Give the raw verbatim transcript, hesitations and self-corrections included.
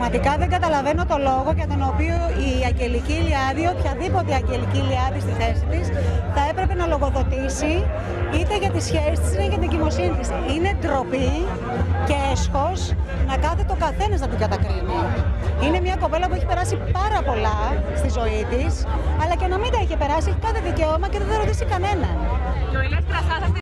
Πραγματικά δεν καταλαβαίνω το λόγο για τον οποίο η Αγγελική Ηλιάδη, οποιαδήποτε Αγγελική Ηλιάδη στη θέση της, θα έπρεπε να λογοδοτήσει είτε για τις σχέσεις της είτε για την εγκυμοσύνη της. Είναι ντροπή και έσχος να κάθεται ο καθένας να την κατακρίνει. Είναι μια κοπέλα που έχει περάσει πάρα πολλά στη ζωή της, αλλά και να μην τα έχει περάσει, έχει κάθε δικαίωμα και δεν θα ρωτήσει κανέναν.